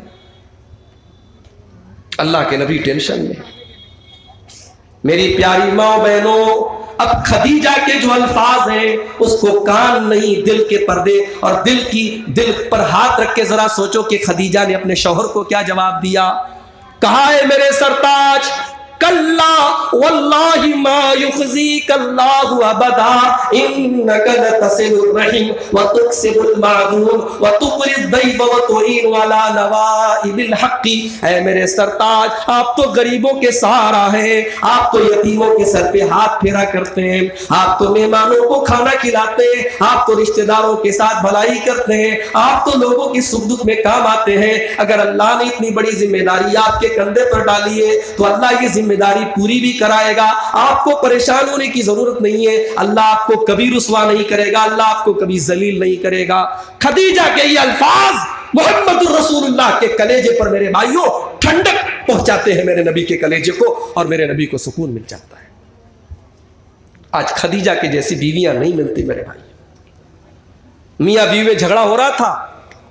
S1: अल्लाह के नबी टेंशन में। मेरी प्यारी माओ बहनों, अब खदीजा के जो अल्फाज हैं उसको कान नहीं दिल के पर्दे और दिल पर हाथ रख के जरा सोचो कि खदीजा ने अपने शौहर को क्या जवाब दिया। कहा है मेरे सरताज, कल्ला वल्लाहि मा युखज़ीकल्लाहु अबदा इन्नका लतसिलुर रहीम व तुक्सिबुल मादूम व तुक़रिद दैफ व तुईन अला नवाइबिल हक़्क़ी। ऐ मेरे सरताज, आप तो गरीबों के सहारा हैं, आप तो यतीमों के सर पे हाथ फेरा करते हैं, आप तो मेहमानों को खाना खिलाते हैं, आप तो रिश्तेदारों के साथ भलाई करते हैं, आप तो लोगों की सुख दुख में काम आते हैं। अगर अल्लाह ने इतनी बड़ी जिम्मेदारी आपके कंधे पर डाली है तो अल्लाह ये जिम्मेदारी पूरी भी कराएगा। आपको परेशान होने की जरूरत नहीं है, अल्लाह आपको कभी रुसवा नहीं करेगा, अल्लाह आपको कभी जलील नहीं करेगा। खदीजा के ये अल्फाज मोहम्मद रसूलुल्लाह के कलेजे पर मेरे भाइयों ठंडक पहुंचाते हैं, मेरे नबी के कलेजे को, और मेरे नबी को सुकून मिल जाता है। आज खदीजा के जैसी बीवियां नहीं मिलती मेरे भाई। मियां बीवी में झगड़ा हो रहा था,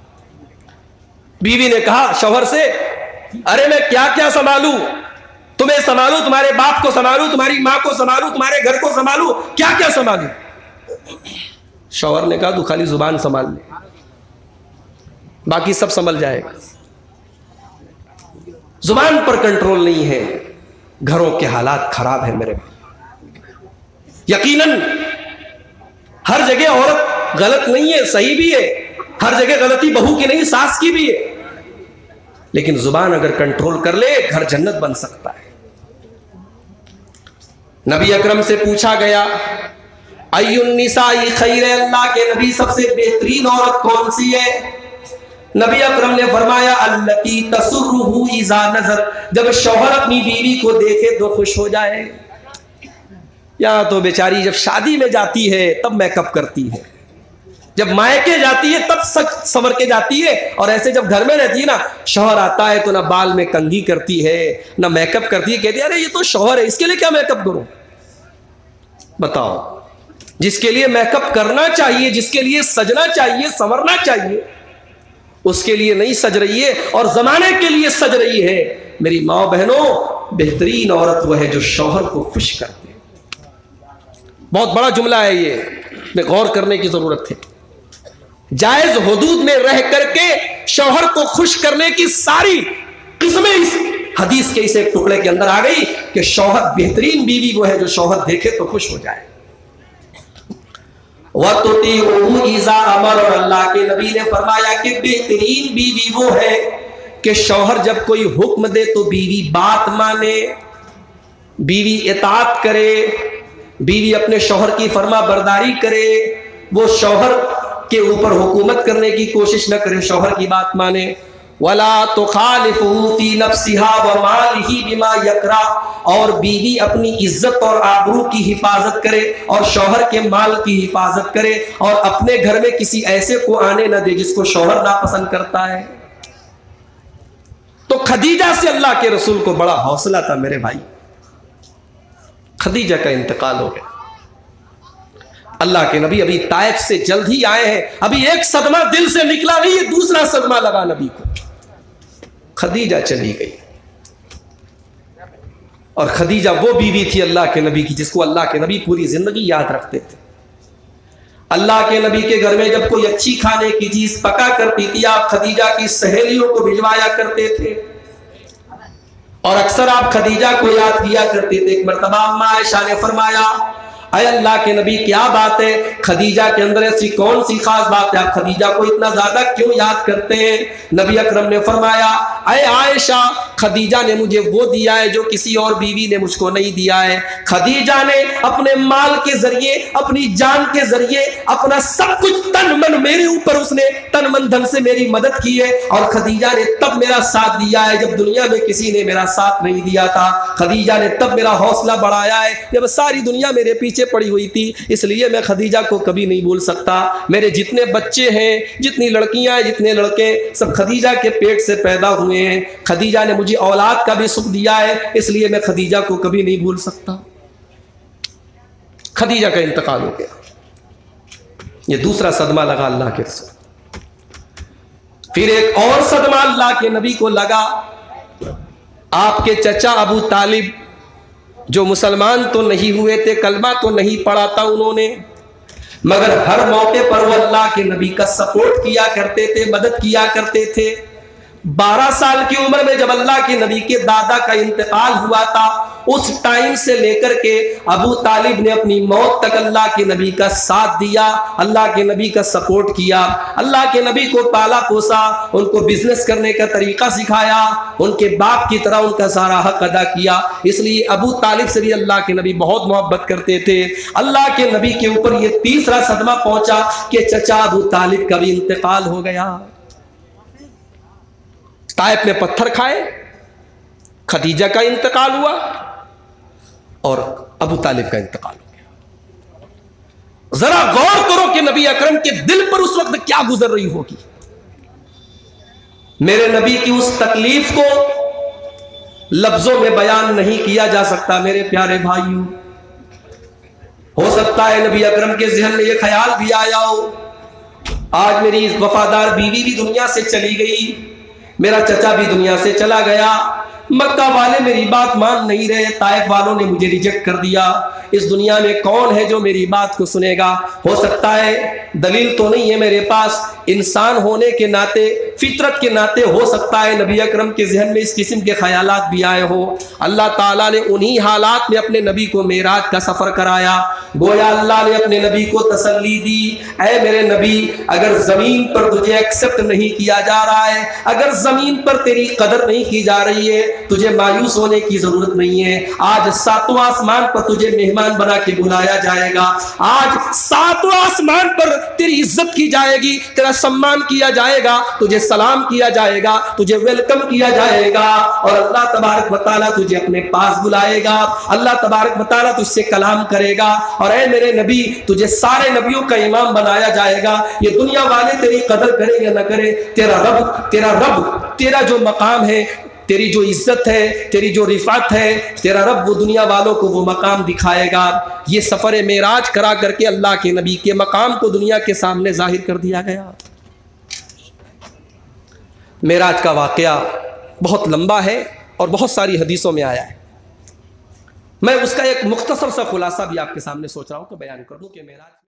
S1: बीवी ने कहा शौहर से, अरे मैं क्या क्या संभालू, तुम्हें संभालू, तुम्हारे बाप को संभालू, तुम्हारी मां को संभालू, तुम्हारे घर को संभालू, क्या क्या संभालू। शौहर ने कहा तू खाली जुबान संभाल ले, बाकी सब संभल जाएगा। जुबान पर कंट्रोल नहीं है, घरों के हालात खराब है मेरे भाई। यकीनन हर जगह औरत गलत नहीं है, सही भी है, हर जगह गलती बहू की नहीं सास की भी है, लेकिन जुबान अगर कंट्रोल कर ले घर जन्नत बन सकता है। नबी अकरम से पूछा गया, अय्युन निसाई खैर, अल्लाह के नबी सबसे बेहतरीन औरत कौन सी है? नबी अकरम ने फरमाया, अल्लती तसुर्रुहु इज़ा नज़र, जब शौहर अपनी बीवी को देखे तो खुश हो जाए। यहाँ तो बेचारी जब शादी में जाती है तब मेकअप करती है, जब मायके जाती है तब सच संवर के जाती है, और ऐसे जब घर में रहती है ना, शौहर आता है तो ना बाल में कंघी करती है ना मेकअप करती है, कहती है अरे ये तो शौहर है, इसके लिए क्या मेकअप करूं? बताओ, जिसके लिए मेकअप करना चाहिए, जिसके लिए सजना चाहिए, संवरना चाहिए, उसके लिए नहीं सज रही है और जमाने के लिए सज रही है। मेरी माँ बहनों, बेहतरीन औरत वह है जो शौहर को खुश करती है। बहुत बड़ा जुमला है ये, में गौर करने की जरूरत है। जायज हुदूद में रह करके शौहर को खुश करने की सारी किस्में इस हदीस के इस एक टुकड़े के अंदर आ गई कि शौहर, बेहतरीन बीवी वो है जो शौहर देखे तो खुश हो जाए। अमर, और अल्लाह के नबी ने फरमाया कि बेहतरीन बीवी वो है कि शौहर जब कोई हुक्म दे तो बीवी बात माने, बीवी इताअत करे, बीवी अपने शौहर की फर्मा बरदारी करे, वो शौहर के ऊपर हुकूमत करने की कोशिश न करे, शौहर की बात माने। वला तुखालिफुहु फी नफ्सिहा व मालिही बिमा यकरा, और बीवी अपनी इज्जत और आबरू की हिफाजत करे और शौहर के माल की हिफाजत करे, और अपने घर में किसी ऐसे को आने न दे जिसको शौहर नापसंद करता है। तो खदीजा से अल्लाह के रसूल को बड़ा हौसला था मेरे भाई। खदीजा का इंतकाल हो गया। अल्लाह के नबी अभी ताइफ से जल्द ही आए हैं, अभी एक सदमा दिल से निकला नहीं है, दूसरा सदमा लगा नबी को। खदीजा चली गई, और खदीजा वो बीवी थी अल्लाह के नबी की जिसको अल्लाह के नबी पूरी जिंदगी याद रखते थे। अल्लाह के नबी के घर में जब कोई अच्छी खाने की चीज पका करती थी, आप खदीजा की सहेलियों को भिजवाया करते थे, और अक्सर आप खदीजा को याद किया करते थे। एक मर्तबा अम्मा आयशा ने फरमाया, अय अल्लाह के नबी क्या बात है, खदीजा के अंदर ऐसी कौन सी खास बात है, आप खदीजा को इतना ज्यादा क्यों याद करते हैं? नबी अकरम ने फरमाया, अय आयशा, खदीजा ने मुझे वो दिया है जो किसी और बीवी ने मुझको नहीं दिया है। खदीजा ने अपने माल के जरिए, अपनी जान के जरिए, अपना सब कुछ तन मन मेरे ऊपर, उसने तन मन धन से मेरी मदद की है, और खदीजा ने तब मेरा साथ दिया है जब दुनिया में किसी ने मेरा साथ नहीं दिया था। खदीजा ने तब मेरा हौसला बढ़ाया है जब सारी दुनिया मेरे पीछे पड़ी हुई थी। इसलिए मैं खदीजा को कभी नहीं भूल सकता। मेरे जितने बच्चे हैं, जितनी लड़कियां हैं, जितने लड़के, सब खदीजा के पेट से पैदा हुए हैं। खदीजा ने मुझे औलाद का भी सुख दिया है, इसलिए मैं खदीजा को कभी नहीं भूल सकता। खदीजा का इंतकाल हो गया, ये दूसरा सदमा लगा अल्लाह के रसूल। फिर एक और सदमा अल्लाह के नबी को लगा। आपके चचा अबू तालिब, जो मुसलमान तो नहीं हुए थे, कलमा तो नहीं पढ़ा था उन्होंने, मगर हर मौके पर वो अल्लाह के नबी का सपोर्ट किया करते थे, मदद किया करते थे। 12 साल की उम्र में जब अल्लाह के नबी के दादा का इंतकाल हुआ था, उस टाइम से लेकर के अबू तालिब ने अपनी मौत तक अल्लाह के नबी का साथ दिया, अल्लाह के नबी का सपोर्ट किया, अल्लाह के नबी को पाला पोसा, उनको बिजनेस करने का तरीका सिखाया, उनके बाप की तरह उनका सारा हक अदा किया। इसलिए अबू तालिब से भी अल्लाह के नबी बहुत मोहब्बत करते थे। अल्लाह के नबी के ऊपर यह तीसरा सदमा पहुंचा कि चचा अबू तालिब का भी इंतकाल हो गया। ताइफ में पत्थर खाए, खदीजा का इंतकाल हुआ और अबू तालिब का इंतकाल हो गया। जरा गौर करो कि नबी अकरम के दिल पर उस वक्त क्या गुजर रही होगी। मेरे नबी की उस तकलीफ को लफ्जों में बयान नहीं किया जा सकता। मेरे प्यारे भाइयों, हो सकता है नबी अकरम के ज़हन में यह ख्याल भी आया हो, आज मेरी वफादार बीवी भी दुनिया से चली गई, मेरा चचा भी दुनिया से चला गया, मक्का वाले मेरी बात मान नहीं रहे, ताइफ वालों ने मुझे रिजेक्ट कर दिया, इस दुनिया में कौन है जो मेरी बात को सुनेगा। हो सकता है, दलील तो नहीं है मेरे पास, इंसान होने के नाते, फितरत के नाते हो सकता है नबी अकरम के जहन में इस किस्म के ख्यालात भी आए हो। अल्लाह ताला ने उन्हीं हालात में अपने नबी को मेराज का सफ़र कराया। गोया अल्लाह ने अपने नबी को तसल्ली दी, ऐ मेरे नबी, अगर ज़मीन पर तुझे एक्सेप्ट नहीं किया जा रहा है, अगर ज़मीन पर तेरी कदर नहीं की जा रही है, तुझे मायूस होने की जरूरत नहीं है। आज सातवां आसमान पर तुझे मेहमान बना के बुलाया जाएगा। आज सातवां आसमान पर तेरी इज्जत की जाएगी, तेरा सम्मान किया जाएगा, तुझे सलाम किया जाएगा, तुझे वेलकम किया जाएगा और अल्लाह तबारक व तआला तुझे अपने पास बुलाएगा। अल्लाह तबारक व तआला तुझसे कलाम करेगा और ऐ मेरे नबी, तुझे सारे नबियों का इमाम बनाया जाएगा। ये दुनिया वाले तेरी कदर करें या ना करें, तेरा रब तेरा जो मकाम है, तेरी जो इज्जत है, तेरी जो रिफात है, तेरा रब वो दुनिया वालों को वो मकाम दिखाएगा। ये सफ़र मेराज करा करके अल्लाह के नबी के मकाम को दुनिया के सामने जाहिर कर दिया गया। मेराज का वाक़या बहुत लंबा है और बहुत सारी हदीसों में आया है। मैं उसका एक मुख्तसर सा खुलासा भी आपके सामने सोच रहा हूँ कि बयान कर दूँ कि मेराज